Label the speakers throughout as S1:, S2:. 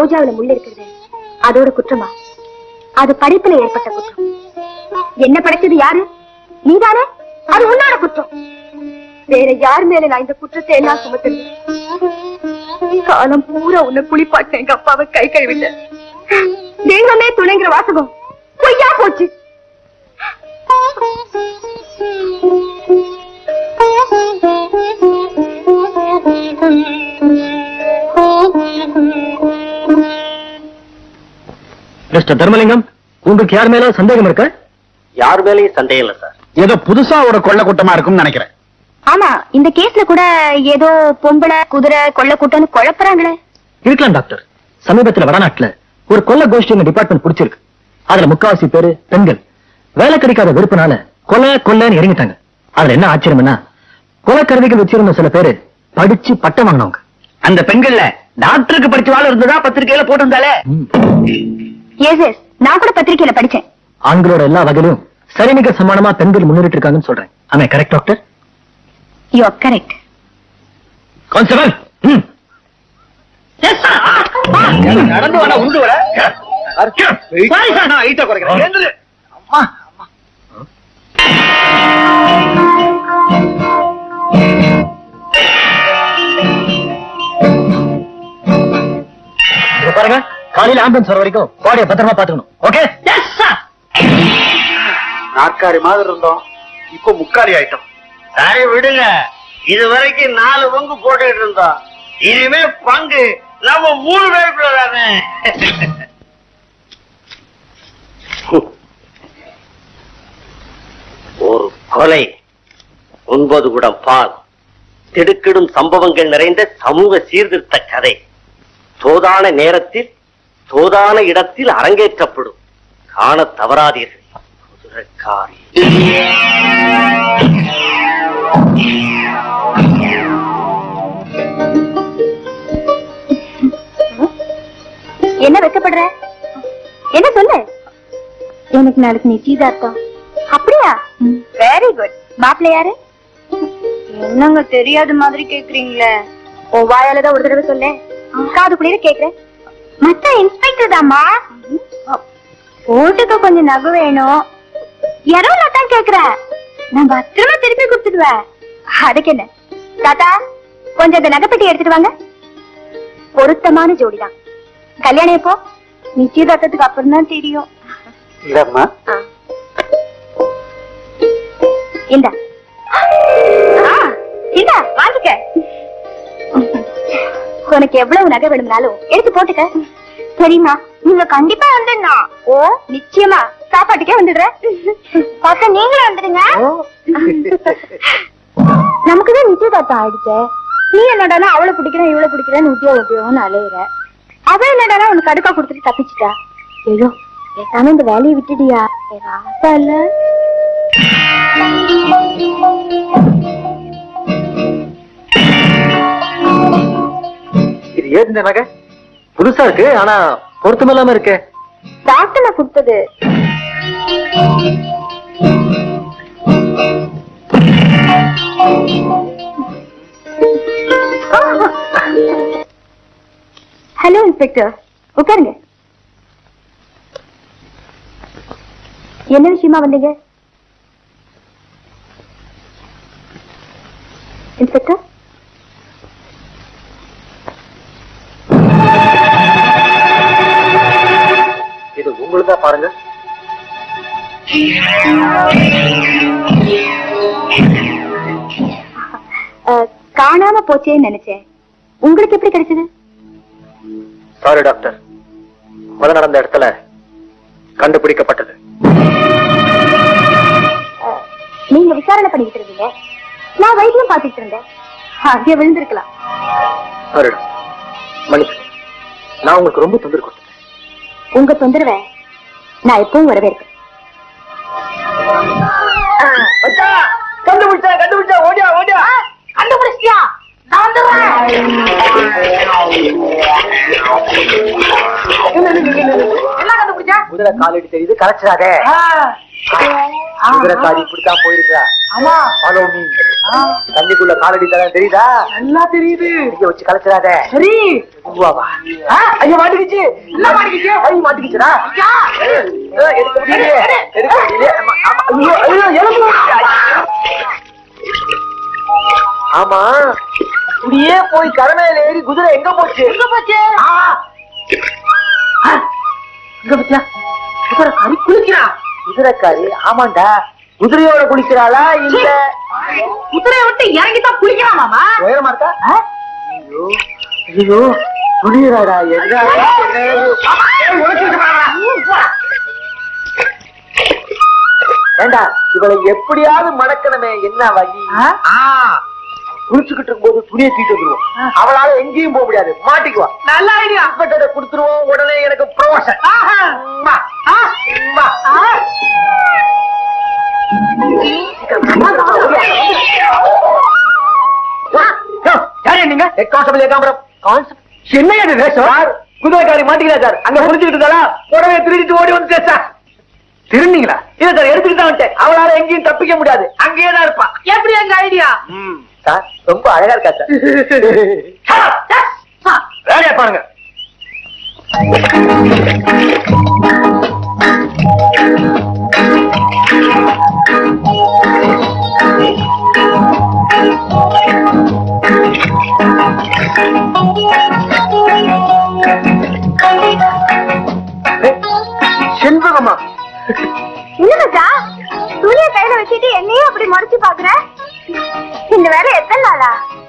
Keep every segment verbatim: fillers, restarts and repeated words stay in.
S1: ரோஜாவில முள்ள இருக்கிறது அதோட குற்றமா? அது படைப்புல ஏற்பட்ட குற்றம். என்ன படைச்சது யாரு? நீதானே? அது உன்னோட குற்றம். வேற யார் மேல நான் இந்த குற்றத்தை எல்லாம் சுமத்துறது? காலம் பூரா உன்னை குளிப்பாட்ட எங்க அப்பாவை கை கழுவிட்டேன். தெய்வமே துணைங்கிற வாசகம் பொய்யா போச்சு.
S2: மிஸ்டர் தர்மலிங்கம், உங்களுக்கு யார் மேல சந்தேகம் இருக்க?
S3: யார் மேலேயும் சந்தேகம் இல்ல சார்.
S2: ஏதோ புதுசா ஒரு கொள்ள கூட்டமா இருக்கும்னு நினைக்கிறேன்.
S1: ஆமா, இந்த கேஸ்ல கூட ஏதோ பொம்பளை குதிரை கொள்ள கூட்டம்னு குழப்பறாங்களே.
S2: இருக்கலாம் டாக்டர். சமீபத்துல வடநாட்டுல ஒரு கொள்ள கோஷ்டி டிபார்ட்மெண்ட் பிடிச்சிருக்கு. அதுல முக்காவாசி பேரு பெண்கள். வேலை கிடைக்காத வெறுப்புனால கொலை கொள்ளைன்னு இறங்கிட்டாங்க. அதுல என்ன ஆச்சரியம்னா, கொலை கருவிகள் வச்சிருந்த சில பேரு படிச்சு பட்டம் வாங்கினவங்க. அந்த பெண்கள்ல டாக்டருக்கு படிச்ச வாழ் இருந்ததா பத்திரிகையில போட்டிருந்தாலே.
S1: எஸ் எஸ், நான் கூட பத்திரிகையில படிச்சேன்.
S2: ஆண்களோட எல்லா வகையிலும் சரிநிகர் சமானமா பெண்கள் முன்னேறிட்டு இருக்காங்கன்னு சொல்றேன். ஆமா, correct doctor?
S1: You are correct.
S2: Constable, நடந்து வர உண்டு வர குறைக்கிறேன். அம்மா அம்மா பாருங்க, காலையில ஆம்புலன்ஸ் வர வரைக்கும் பாடியை பத்திரமா பாத்துக்கணும். ஓகே?
S3: நாற்காலி மாதிரி இருந்தோம், இப்போ முக்காலி ஆயிட்டோம். சரி விடுங்க, இது வரைக்கும் நாலு பங்கு போட்டுக்கிட்டு இருந்தோம். இனிமே பங்கு நம்ம மூணு பேருக்குள்ள தானே. ஒரு கொலை, ஒன்பது குடம் பால், திடுக்கிடும் சம்பவங்கள் நிறைந்த சமூக சீர்திருத்த கதை தோதான நேரத்தில் தோதான இடத்தில் அரங்கேற்றப்படும். காண தவறாதீர்கள். குதிரைக்காரி.
S1: என்ன வெக்கப்படுற? என்ன சொல்லு? எனக்கு நாளைக்கு நிச்சயதார்த்தம். அப்படியா? Very good. மாப்பிள்ளை யாரு? என்னங்க தெரியாத மாதிரி கேக்குறீங்களே. உன் வாயாலதான் ஒரு தடவை சொல்ல, காது குளிர கேக்குறேன். மத்த இன்ஸ்பெக்டர் தாமா. ஓட்டுக்கு கொஞ்சம் நகை வேணும். இரவுல தான் கேக்குறேன். நான் பத்திரமா திருப்பி கொடுத்துடுவேன். அதுக்கு என்ன தாத்தா, கொஞ்சம் அந்த நகைப்பெட்டி எடுத்துட்டு வாங்க. பொருத்தமான ஜோடிதான். கல்யாணம் எப்போ? நிச்சயதார்த்தத்துக்கு அப்புறம் தான் தெரியும்.
S3: இல்லம்மா,
S1: இந்த இந்த வாங்கிக்க. உனக்கு எவ்வளவு நகை வேணும்னாலும் எடுத்து போட்டுக்க. சரிம்மா, நீங்க கண்டிப்பா வந்துடணும். ஓ நிச்சயமா, சாப்பாட்டுக்கே வந்துடுறேன். பாக்க நீங்களும் வந்துடுங்க. நமக்குதான் நிச்சயதார்த்தம் ஆயிடுச்சு. நீ என்னடானா அவளை பிடிக்கிறேன் இவளை பிடிக்கிறேன்னு உத்தியோக உத்தியோகம்னு அலையிற. அவ என்னடானா உனக்கு அடுக்கா கொடுத்துட்டு தப்பிச்சுட்டா. ஐயோ, பேசாம இந்த வேலையை விட்டுடியா. ஆசா இல்ல.
S2: இது ஏது இந்த நகை? புதுசா இருக்கு, ஆனா பொருத்தம் இல்லாம இருக்கு.
S1: டாக்டர் நான் கொடுத்தது. ஹலோ இன்ஸ்பெக்டர், உட்காருங்க. என்ன விஷயமா வந்தீங்க இன்ஸ்பெக்டர்?
S3: இது உங்களுதா பாருங்க.
S1: காணாம போச்சேன்னு நினைச்சேன். உங்களுக்கு எப்படி கிடைச்சது?
S3: சாரி டாக்டர், கொலை நடந்த இடத்துல கண்டுபிடிக்கப்பட்டது.
S1: நீங்க விசாரணை பண்ணிட்டு இருந்தீங்க, நான் வைத்தியம் பார்த்துட்டு இருந்தேன். அங்கே விழுந்திருக்கலாம்.
S3: சாரி டாக்டர், மன்னிச்சு. நான் உங்களுக்கு ரொம்ப தொந்தரவு கொடுத்தேன்.
S1: உங்க தொந்தரவை நான் எப்பவும் வரவேற்கிறேன்.
S2: கண்டுபிடிச்சா கண்டுபிடிச்சா ஓடியா ஓடியா.
S1: கண்டுபிடிச்சியா? நான் வந்துடுறேன்.
S2: என்ன கண்டுபிடிச்சா? குதிரை காலடி தெரியுது, கலைச்சிடாதே.
S4: குதிரைக்காரி இப்படித்தான் போயிருக்கா.
S5: ஆமா
S4: ஃபாலோ மீ. தண்ணிக்குள்ள காலடி தரம் தெரியுதா?
S5: நல்லா தெரியுது.
S4: இங்க வச்சு கலச்சிடாத.
S5: சரி
S4: வா. ஐயோ மாட்டிக்கிச்சு.
S5: என்ன மாட்டிக்கிச்சு?
S4: ஐயோ மாட்டிக்கிச்சுடா. எடுக்க முடியலையே. எடுக்க முடியலையே. ஐயோ ஐயோ எலும்பு. ஆமா இப்படியே போய் கரணையில ஏறி குதிரை எங்க போச்சு?
S5: எங்க போச்சு?
S4: எங்க போச்சா? குதிரைக்காரி குளிக்கிறா. குதிரைக்காரி ஆமாண்டா. குதிரையோட குளிக்கிறாளா இல்ல
S5: குதிரையை விட்டு இறங்கிதான் குளிக்கலாம் மாமா.
S4: உயரமா இருக்கா? ஐயோ ஐயோ குளிராடா. என்ன ஏண்டா இவளை எப்படியாவது மணக்கணுமே, என்ன வழி? குளிச்சுக்கிட்டு இருக்கும்போது துணியை தூக்கிட்டு வந்துருவோம். அவளால எங்கேயும் போக முடியாது, மாட்டிக்குவா.
S5: நல்ல ஐடியா.
S4: கொடுத்துருவோம். உடனே எனக்கு ப்ரொமோஷன்.
S2: யாரே நீங்க?
S4: கான்ஸ்டபிள் ஏகாம்பரம்.
S2: என்ன இது வேஷம்?
S4: குதிரைக்காரி மாட்டிக்கல சார். அங்க குளிச்சுக்கிட்டு இருந்தா உடனே திருடிட்டு ஓடி வந்து சார்.
S2: திருநீங்களா?
S4: இல்ல சார், எடுத்துக்கிட்டு தான் வந்துட்டேன். அவளால எங்கேயும் தப்பிக்க முடியாது, அங்கேயே தான் இருப்பா.
S5: எப்படி எங்க ஐடியா?
S4: சார் ரொம்ப அழகா இருக்கா சார்.
S2: வேலையா பாருங்க.
S4: செண்பகமா?
S1: இல்ல மச்சா, துணியை கையில வச்சுட்டு என்னையும் அப்படி மறைச்சு பாக்குற. இந்த வேலை எத்தனை நாளா?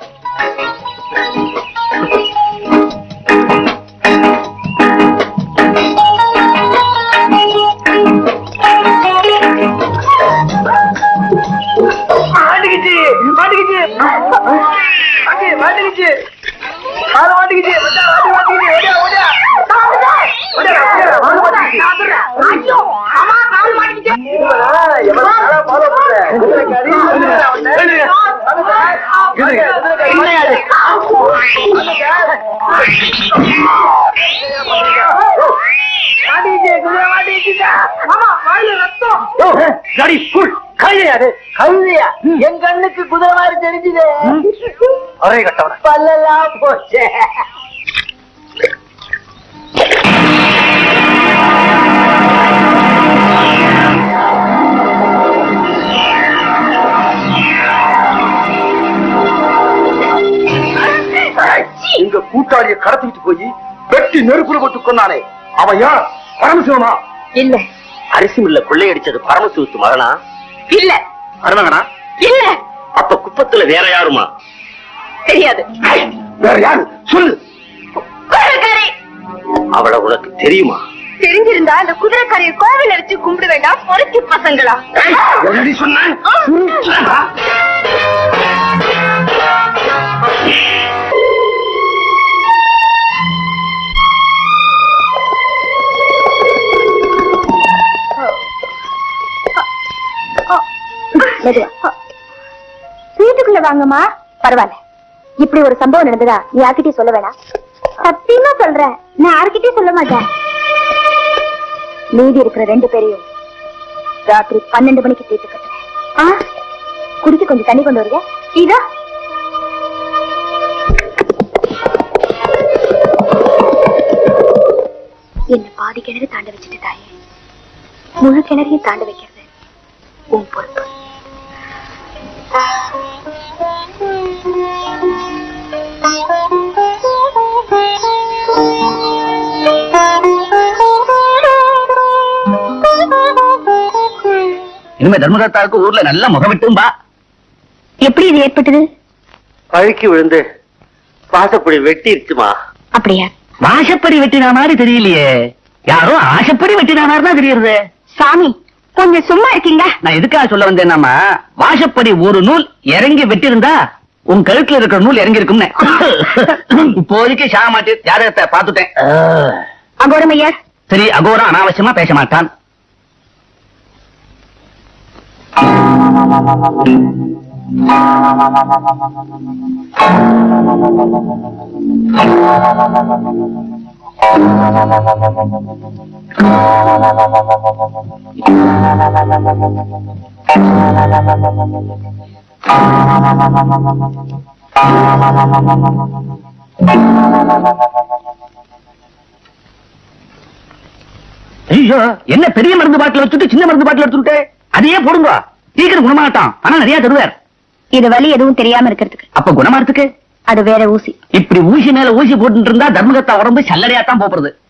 S4: மாட்டிக்கிச்சு மாட்டிக்கிச்சு மாட்டிக்கிச்சு கால மாட்டிக்கிச்சு. ஓடியா ஓடியா என் கண்ணுக்கு குதிரை மாதிரி தெரிஞ்சுது.
S2: ஒரே கட்டவன
S4: பல்லெல்லாம் போச்சு.
S2: எங்க கூட்டாளியை கடத்திட்டு போய் வெட்டி நெருப்புல போட்டு கொண்டானே, அவன் யார்? பரமசிவமா?
S1: இல்ல
S3: அரிசி மில்ல கொள்ளையடிச்சது பரமசிவத்து மகனா?
S1: இல்ல
S3: மருமகனா?
S1: இல்ல
S3: அப்ப குப்பத்துல வேற யாருமா?
S1: தெரியாது.
S2: வேற யாரு சொல்லு.
S1: குதிரைக்காரி.
S3: அவளை உனக்கு தெரியுமா?
S1: தெரிஞ்சிருந்தா அந்த குதிரைக்காரியை கோவில் அடிச்சு கும்பிட வேண்டாம். பொறுக்கி பசங்களா?
S2: எப்படி சொன்ன?
S1: வீட்டுக்குள்ள வாங்கம்மா. பரவாயில்ல, இப்படி ஒரு சம்பவம் நடந்ததா நீ யார்கிட்டயும் சொல்ல வேணாம். சத்தியமா சொல்றேன், நான் யார்கிட்டயும் சொல்ல மாட்டேன். மீதி இருக்கிற ரெண்டு பேரையும் ராத்திரி பன்னெண்டு மணிக்கு தீர்த்து கட்டுறேன். குடிக்க கொஞ்சம் தண்ணி கொண்டு வருங்க. இதோ என்ன பாதி கிணறு தாண்ட வச்சுட்டு தாயே, முழு கிணறையும் தாண்ட வைக்கிறது உன் பொறுப்பு.
S3: இனிமே தர்மகர்த்தாவுக்கு ஊர்ல நல்ல முகமிட்டும் பா.
S1: எப்படி இது ஏற்பட்டது?
S3: பழுக்கி விழுந்து வாசப்படி வெட்டிருச்சுமா.
S1: அப்படியா?
S3: வாசப்படி வெட்டின மாதிரி தெரியலையே, யாரோ ஆசப்படி வெட்டின மாதிரி தான் தெரியுது.
S1: சாமி கொஞ்சம் சும்மா இருக்கீங்க.
S3: நான் எதுக்காக சொல்ல வந்தேன்னாமா, வாசப்படி ஒரு நூல் இறங்கி வெட்டிருந்தா உன் கழுத்துல இருக்கிற நூல் இறங்கி இருக்கும்னு. இப்போதைக்கு சாமாட்டி ஜாதகத்தை பாத்துட்டேன்.
S1: அகோரமையா?
S3: சரி, அகோரம் அனாவசியமா பேச மாட்டான்.
S2: ஐயோ, என்ன பெரிய மருந்து பாட்டில் வச்சுட்டு சின்ன மருந்து பாட்டில் எடுத்துட்டு அதையே போடுங்க. சீக்கிரம் குணமாகட்டும். ஆனா நிறைய தருவார்.
S1: இது வலி எதுவும் தெரியாம இருக்கிறதுக்கு.
S2: அப்ப குணமாறதுக்கு
S1: அது வேற ஊசி.
S2: இப்படி ஊசி மேல ஊசி போட்டு இருந்தா தர்மகத்தா உடம்பு சல்லடையாத்தான் போறது.